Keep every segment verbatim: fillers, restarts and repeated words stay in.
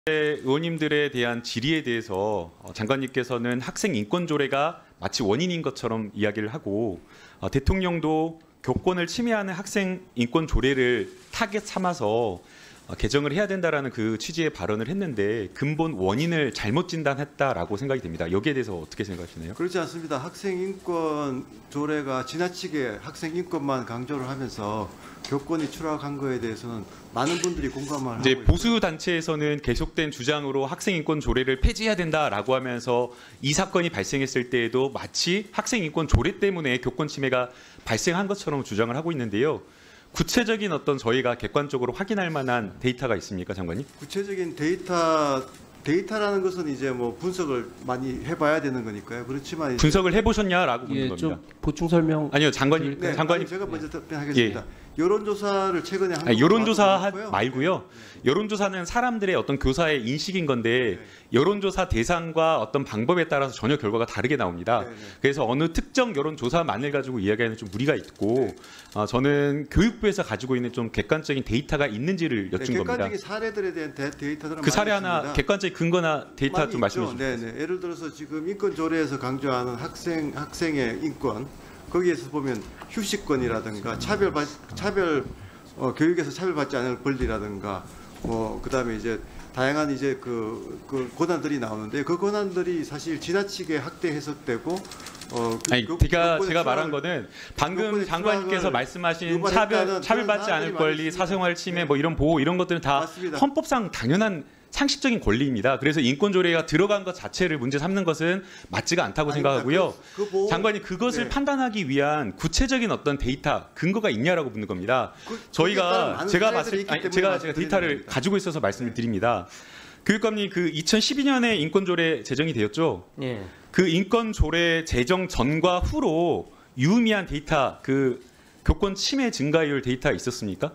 의원님들에 대한 질의에 대해서 장관님께서는 학생 인권 조례가 마치 원인인 것처럼 이야기를 하고 대통령도 교권을 침해하는 학생 인권 조례를 타겟 삼아서 개정을 해야 된다라는 그 취지의 발언을 했는데 근본 원인을 잘못 진단했다라고 생각이 됩니다. 여기에 대해서 어떻게 생각하시나요? 그렇지 않습니다. 학생 인권 조례가 지나치게 학생 인권만 강조를 하면서 교권이 추락한 거에 대해서는 많은 분들이 공감을 이제 하고 보수 단체에서는 계속된 주장으로 학생 인권 조례를 폐지해야 된다라고 하면서 이 사건이 발생했을 때에도 마치 학생 인권 조례 때문에 교권 침해가 발생한 것처럼 주장을 하고 있는데요. 구체적인 어떤 저희가 객관적으로 확인할 만한 데이터가 있습니까, 장관님? 구체적인 데이터 데이터라는 것은 이제 뭐 분석을 많이 해봐야 되는 거니까요. 그렇지만 이제 분석을 해보셨냐라고 묻는 예, 겁니다. 좀 보충 설명. 아니요, 장관님. 네, 장관님. 아니, 제가 먼저 답변하겠습니다. 예. 여론조사를 최근에 한 아니, 여론조사 거고요. 말고요. 여론조사는 사람들의 어떤 교사의 인식인 건데 네. 여론조사 대상과 어떤 방법에 따라서 전혀 결과가 다르게 나옵니다. 네, 네. 그래서 어느 특정 여론조사만을 가지고 이야기하는 좀 무리가 있고 네. 어, 저는 교육부에서 가지고 있는 좀 객관적인 데이터가 있는지를 여쭌 네, 겁니다. 객관적인 사례들에 대한 데, 데이터들은 그 사례 많이 하나 있습니다. 객관적인 근거나 데이터 많이 좀 말씀해 있죠. 주시죠. 네, 네. 예를 들어서 지금 인권 조례에서 강조하는 학생 학생의 인권 거기에서 보면 휴식권이라든가 차별 차별 어, 교육에서 차별받지 않을 권리라든가 뭐 그다음에 이제 다양한 이제 그, 그 권한들이 나오는데 그 권한들이 사실 지나치게 학대 해석되고 어, 그, 아니, 교, 제가 교권의 제가 말한 추락을- 거는 방금 교권의 장관님께서 추락을 말씀하신 유발했다는 차별 그런 차별받지 않을 사람들이 권리, 많습니다. 사생활 침해 네. 뭐 이런 보호 이런 것들은 다 맞습니다. 헌법상 당연한 상식적인 권리입니다. 그래서 인권 조례가 들어간 것 자체를 문제 삼는 것은 맞지가 않다고 아닙니다. 생각하고요. 그, 그 보호- 장관님 그것을 네. 판단하기 위한 구체적인 어떤 데이터 근거가 있냐라고 묻는 겁니다. 그- 거기에 따른 저희가 많은 제가 사례들이 봤을 있기 아니, 때문에 제가 제가 말씀드리는 데이터를 겁니다. 가지고 있어서 말씀을 드립니다. 교육감님 그 이천십이 년에 인권 조례 제정이 되었죠. 예. 그 인권 조례 제정 전과 후로 유의미한 데이터, 그 교권 침해 증가율 데이터 있었습니까?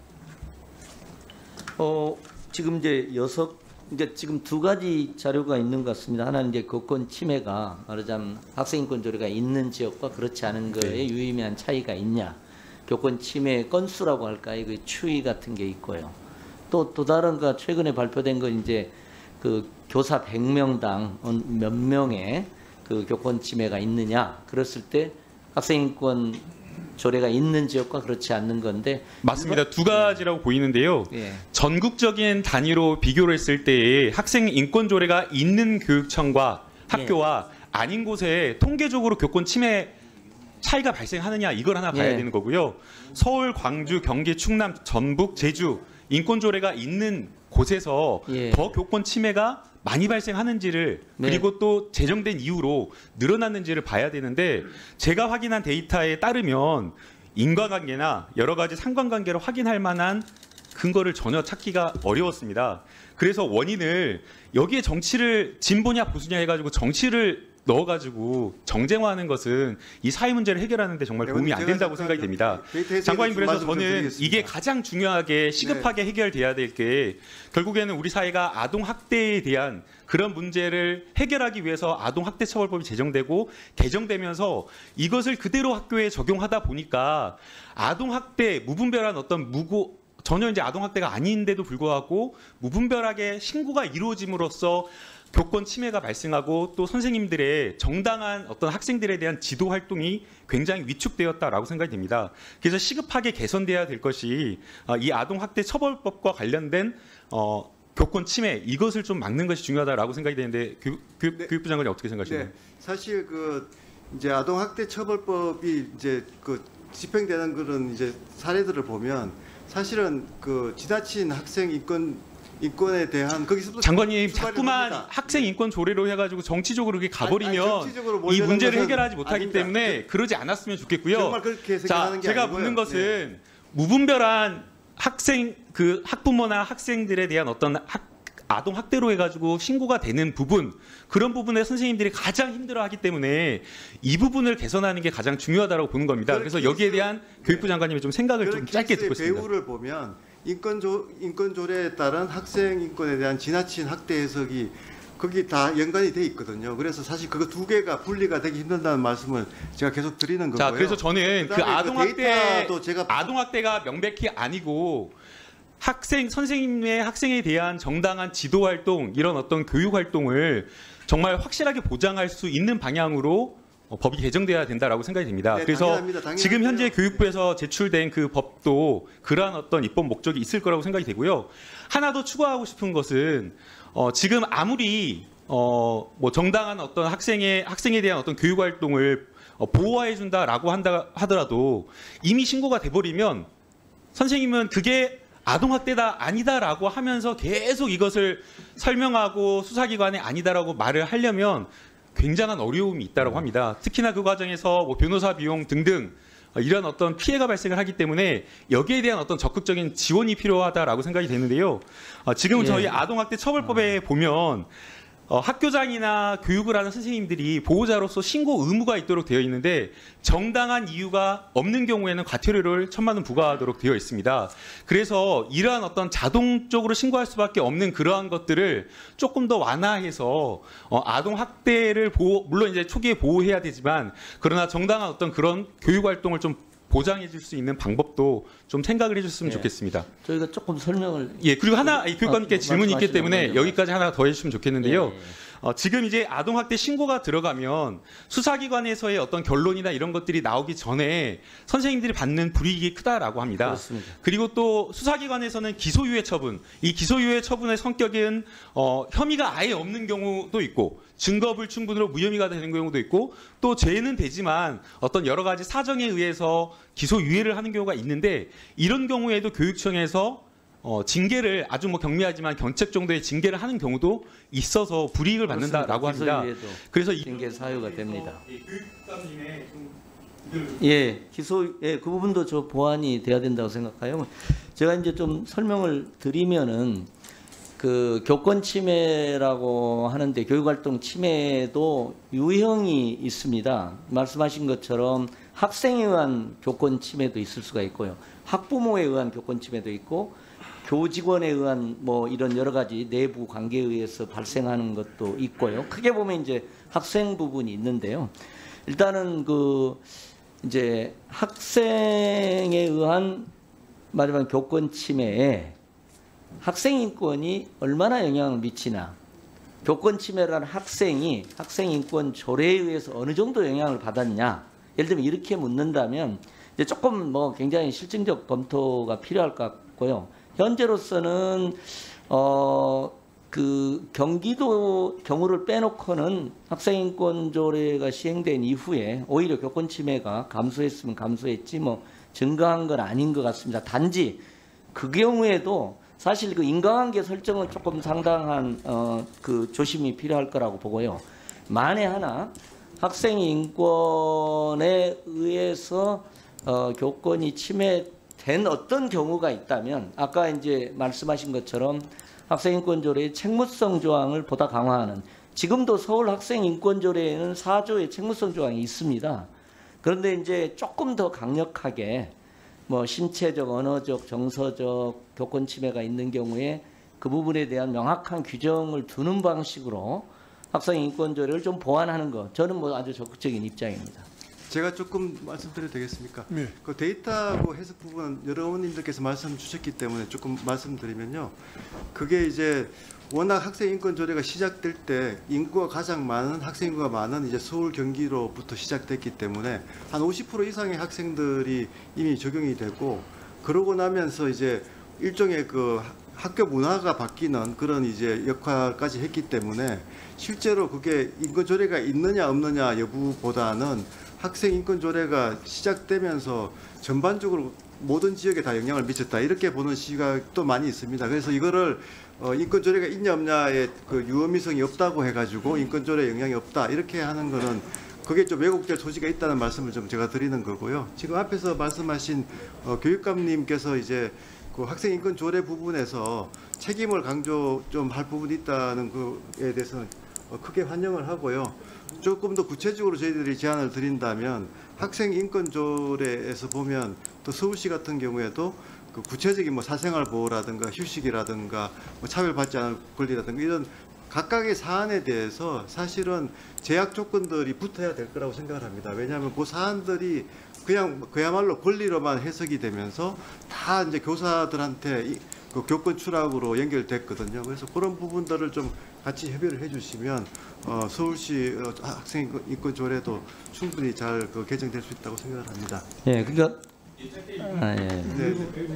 어 지금 이제 여섯 이제 지금 두 가지 자료가 있는 것 같습니다. 하나는 이제 교권 침해가 말하자면 학생인권 조례가 있는 지역과 그렇지 않은 거에 네. 유의미한 차이가 있냐. 교권 침해 건수라고 할까요? 그 추이 같은 게 있고요. 또 또 다른 거 최근에 발표된 건 이제 그 교사 백 명당 몇 명의 그 교권 침해가 있느냐. 그랬을 때 학생인권 조례가 있는 지역과 그렇지 않는 건데 맞습니다. 두 가지라고 보이는데요. 예. 전국적인 단위로 비교를 했을 때 학생 인권 조례가 있는 교육청과 학교와 아닌 곳에 통계적으로 교권 침해 차이가 발생하느냐 이걸 하나 봐야 예. 되는 거고요. 서울, 광주, 경기, 충남, 전북, 제주 인권 조례가 있는 곳에서 예. 더 교권 침해가 많이 발생하는지를 네. 그리고 또 제정된 이후로 늘어났는지를 봐야 되는데 제가 확인한 데이터에 따르면 인과관계나 여러 가지 상관관계를 확인할 만한 근거를 전혀 찾기가 어려웠습니다. 그래서 원인을 여기에 정치를 진보냐 보수냐 해가지고 정치를 넣어가지고 정쟁화하는 것은 이 사회 문제를 해결하는 데 정말 네, 도움이 안 제가 된다고 잠깐 생각이 됩니다. 데이터에 장관님, 대해서 그래서 말씀 좀 저는 드리겠습니다. 이게 가장 중요하게 시급하게 네. 해결돼야 될 게 결국에는 우리 사회가 아동학대에 대한 그런 문제를 해결하기 위해서 아동학대처벌법이 제정되고 개정되면서 이것을 그대로 학교에 적용하다 보니까 아동학대 무분별한 어떤 무고 전혀 이제 아동학대가 아닌데도 불구하고 무분별하게 신고가 이루어짐으로써 교권 침해가 발생하고 또 선생님들의 정당한 어떤 학생들에 대한 지도 활동이 굉장히 위축되었다라고 생각이 됩니다. 그래서 시급하게 개선돼야 될 것이 이 아동학대 처벌법과 관련된 어, 교권 침해 이것을 좀 막는 것이 중요하다라고 생각이 되는데 교육, 교육, 네. 교육부 장관이 어떻게 생각하시나요? 네, 사실 그 이제 아동학대 처벌법이 이제 그 집행되는 그런 이제 사례들을 보면 사실은 그 지나친 학생 인권 인권에 대한 거기서부터 장관님 출발을 자꾸만 합니다. 학생 인권 조례로 해가지고 정치적으로 그렇게 가버리면 아니, 아니, 정치적으로 이 몰려는 문제를 것은 해결하지 못하기 아닙니다. 때문에 그러지 않았으면 좋겠고요. 정말 그렇게 자, 생각하는 게 제가 아니고요. 묻는 것은 무분별한 학생 그 학부모나 학생들에 대한 어떤 학, 아동 학대로 해가지고 신고가 되는 부분 그런 부분에 선생님들이 가장 힘들어하기 때문에 이 부분을 개선하는 게 가장 중요하다고 보는 겁니다. 그래서 여기에 대한 교육부 장관님의 좀 생각을 좀 짧게 듣고 케이스의 있습니다. 배우를 보면 인권조 인권조례에 따른 학생 인권에 대한 지나친 학대 해석이 거기 다 연관이 돼 있거든요. 그래서 사실 그거 두 개가 분리가 되기 힘들다는 말씀을 제가 계속 드리는 거고요. 자, 그래서 저는 그 그다음에 그 아동학대 데이터도 제가 아동학대가 명백히 아니고 학생 선생님의 학생에 대한 정당한 지도 활동 이런 어떤 교육 활동을 정말 확실하게 보장할 수 있는 방향으로 어, 법이 개정돼야 된다라고 생각이 됩니다. 네, 그래서 당연합니다. 당연한데요. 지금 현재 교육부에서 제출된 그 법도 그러한 어떤 입법 목적이 있을 거라고 생각이 되고요. 하나 더 추가하고 싶은 것은 어, 지금 아무리 어, 뭐 정당한 어떤 학생의 학생에 대한 어떤 교육 활동을 어, 보호해 준다라고 한다 하더라도 이미 신고가 돼버리면 선생님은 그게 아동학대다 아니다라고 하면서 계속 이것을 설명하고 수사기관에 아니다라고 말을 하려면 굉장한 어려움이 있다고 합니다. 특히나 그 과정에서 뭐 변호사 비용 등등 이런 어떤 피해가 발생을 하기 때문에 여기에 대한 어떤 적극적인 지원이 필요하다라고 생각이 되는데요. 어, 지금 예. 저희 아동학대 처벌법에 보면 어, 학교장이나 교육을 하는 선생님들이 보호자로서 신고 의무가 있도록 되어 있는데 정당한 이유가 없는 경우에는 과태료를 천만 원 부과하도록 되어 있습니다. 그래서 이러한 어떤 자동적으로 신고할 수밖에 없는 그러한 것들을 조금 더 완화해서 어, 아동 학대를 보호, 물론 이제 초기에 보호해야 되지만 그러나 정당한 어떤 그런 교육 활동을 좀 보장해 줄 수 있는 방법도 좀 생각을 해줬으면 예. 좋겠습니다. 저희가 조금 설명을 예, 그리고 하나 이 교육감님께 아, 질문이 있기 말씀하시면 때문에 먼저 여기까지 하나 더 해주시면 좋겠는데요. 예, 예, 예. 어, 지금 이제 아동학대 신고가 들어가면 수사기관에서의 어떤 결론이나 이런 것들이 나오기 전에 선생님들이 받는 불이익이 크다라고 합니다. 그렇습니다. 그리고 또 수사기관에서는 기소유예 처분, 이 기소유예 처분의 성격은 어, 혐의가 아예 없는 경우도 있고 증거 불충분으로 무혐의가 되는 경우도 있고 또 죄는 되지만 어떤 여러 가지 사정에 의해서 기소유예를 하는 경우가 있는데 이런 경우에도 교육청에서 어, 징계를 아주 뭐 경미하지만 견책 정도의 징계를 하는 경우도 있어서 불이익을 받는다라고 합니다. 기소유예도 그래서 이 징계 사유가 됩니다. 예, 교육감님의 좀 예, 기소, 예, 그 부분도 저 보완이 돼야 된다고 생각해요. 제가 이제 좀 설명을 드리면은 그 교권 침해라고 하는데 교육활동 침해도 유형이 있습니다. 말씀하신 것처럼 학생에 의한 교권 침해도 있을 수가 있고요. 학부모에 의한 교권 침해도 있고 교직원에 의한 뭐 이런 여러 가지 내부 관계에 의해서 발생하는 것도 있고요. 크게 보면 이제 학생 부분이 있는데요. 일단은 그 이제 학생에 의한 말하자면 교권 침해에 학생 인권이 얼마나 영향을 미치나, 교권 침해라는 학생이 학생 인권 조례에 의해서 어느 정도 영향을 받았냐, 예를 들면 이렇게 묻는다면 이제 조금 뭐 굉장히 실증적 검토가 필요할 것 같고요. 현재로서는 어 그 경기도 경우를 빼놓고는 학생인권조례가 시행된 이후에 오히려 교권 침해가 감소했으면 감소했지 뭐 증가한 건 아닌 것 같습니다. 단지 그 경우에도 사실 그 인과관계 설정은 조금 상당한 어 그 조심이 필요할 거라고 보고요. 만에 하나 학생 인권에 의해서 어 교권이 침해된 어떤 경우가 있다면 아까 이제 말씀하신 것처럼 학생인권조례의 책무성 조항을 보다 강화하는, 지금도 서울 학생인권조례에는 사 조의 책무성 조항이 있습니다. 그런데 이제 조금 더 강력하게 뭐 신체적, 언어적, 정서적 교권 침해가 있는 경우에 그 부분에 대한 명확한 규정을 두는 방식으로 학생인권조례를 좀 보완하는 것, 저는 뭐 아주 적극적인 입장입니다. 제가 조금 말씀드려도 되겠습니까? 네. 그 데이터하고 해석 부분은 여러 의원님들께서 말씀 주셨기 때문에 조금 말씀드리면요. 그게 이제 워낙 학생 인권 조례가 시작될 때 인구가 가장 많은 학생 인구가 많은 이제 서울 경기로부터 시작됐기 때문에 한 오십 퍼센트 이상의 학생들이 이미 적용이 되고, 그러고 나면서 이제 일종의 그 학교 문화가 바뀌는 그런 이제 역할까지 했기 때문에 실제로 그게 인권 조례가 있느냐 없느냐 여부보다는 학생 인권 조례가 시작되면서 전반적으로 모든 지역에 다 영향을 미쳤다, 이렇게 보는 시각도 많이 있습니다. 그래서 이거를 어, 인권 조례가 있냐 없냐에 그 유의미성이 없다고 해가지고 인권 조례에 영향이 없다 이렇게 하는 거는 그게 좀 왜곡될 소지가 있다는 말씀을 좀 제가 드리는 거고요. 지금 앞에서 말씀하신 어, 교육감님께서 이제 그 학생 인권 조례 부분에서 책임을 강조 좀 할 부분이 있다는 거에 대해서는 어, 크게 환영을 하고요. 조금 더 구체적으로 저희들이 제안을 드린다면 학생 인권 조례에서 보면 또 서울시 같은 경우에도 그 구체적인 뭐 사생활 보호라든가 휴식이라든가 뭐 차별받지 않을 권리라든가 이런 각각의 사안에 대해서 사실은 제약 조건들이 붙어야 될 거라고 생각을 합니다. 왜냐하면 그 사안들이 그냥 그야말로 권리로만 해석이 되면서 다 이제 교사들한테 이, 그 교권 추락으로 연결됐거든요. 그래서 그런 부분들을 좀 같이 협의를 해주시면 어, 서울시 어, 학생 인권 조례도 충분히 잘 그 개정될 수 있다고 생각을 합니다. 예, 그러니까 아, 예. 네.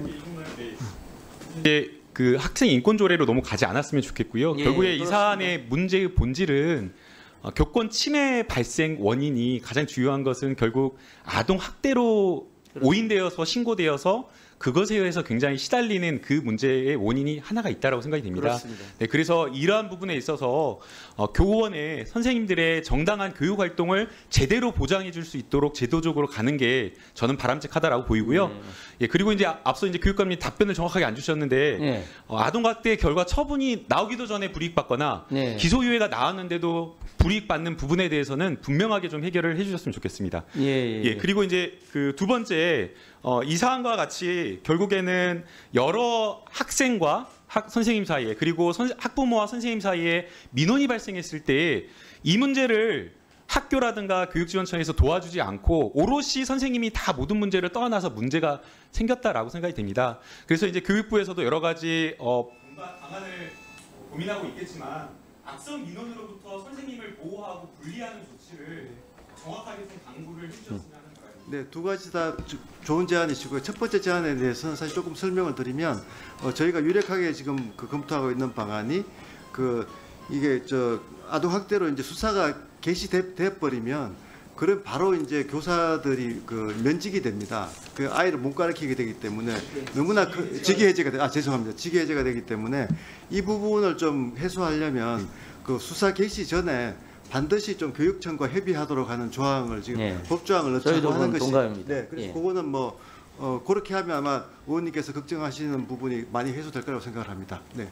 이제 그 학생 인권 조례로 너무 가지 않았으면 좋겠고요. 예, 결국에 이 그렇습니다. 사안의 문제의 본질은 어, 교권 침해 발생 원인이 가장 중요한 것은 결국 아동 학대로 오인되어서 신고되어서 그것에 의해서 굉장히 시달리는 그 문제의 원인이 하나가 있다라고 생각이 됩니다. 그렇습니다. 네, 그래서 이러한 부분에 있어서 어, 교원의 선생님들의 정당한 교육 활동을 제대로 보장해 줄 수 있도록 제도적으로 가는 게 저는 바람직하다라고 보이고요. 네. 예, 그리고 이제 앞서 이제 교육감님 답변을 정확하게 안 주셨는데 예. 어, 아동학대 결과 처분이 나오기도 전에 불이익받거나 네. 기소유예가 나왔는데도 불이익받는 부분에 대해서는 분명하게 좀 해결을 해주셨으면 좋겠습니다. 예, 예. 예, 그리고 이제 그 두 번째 어, 이 사안과 같이 결국에는 여러 학생과 학, 선생님 사이에 그리고 선, 학부모와 선생님 사이에 민원이 발생했을 때 이 문제를 학교라든가 교육지원청에서 도와주지 않고 오롯이 선생님이 다 모든 문제를 떠안아서 문제가 생겼다라고 생각이 됩니다. 그래서 이제 교육부에서도 여러 가지 어, 뭔가 방안을 고민하고 있겠지만 악성 민원으로부터 선생님을 보호하고 분리하는 조치를 정확하게 좀 당부를 해주셨으면 하는 바람입니다. 네, 두 가지 다 주- 좋은 제안이시고요. 첫 번째 제안에 대해서는 사실 조금 설명을 드리면 어, 저희가 유력하게 지금 그 검토하고 있는 방안이 그 이게 저 아동 학대로 이제 수사가 개시돼 버리면 그럼 바로 이제 교사들이 그 면직이 됩니다. 그 아이를 못 가르치게 되기 때문에 너무나 그 직위 해제가 돼. 아 죄송합니다. 직위 해제가 되기 때문에 이 부분을 좀 해소하려면 그 수사 개시 전에 반드시 좀 교육청과 협의하도록 하는 조항을 지금 예. 법조항을 저희도 넣자고 하는 그건 것이 동감입니다. 네, 그래서 예. 그거는 뭐 어, 그렇게 하면 아마 의원님께서 걱정하시는 부분이 많이 해소될 거라고 생각을 합니다. 네.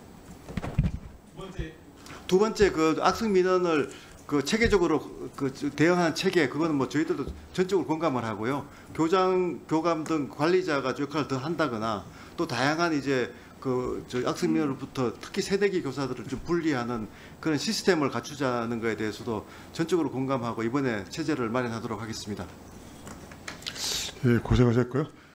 두 번째 두 번째 그 악성 민원을 그 체계적으로 그 대응하는 체계 그거는 뭐 저희들도 전적으로 공감을 하고요. 교장, 교감 등 관리자가 역할을 더 한다거나 또 다양한 이제 그저 악성 민원으로부터 특히 새내기 교사들을 좀 분리하는 그런 시스템을 갖추자는 거에 대해서도 전적으로 공감하고 이번에 체제를 마련하도록 하겠습니다. 예, 고생하셨고요.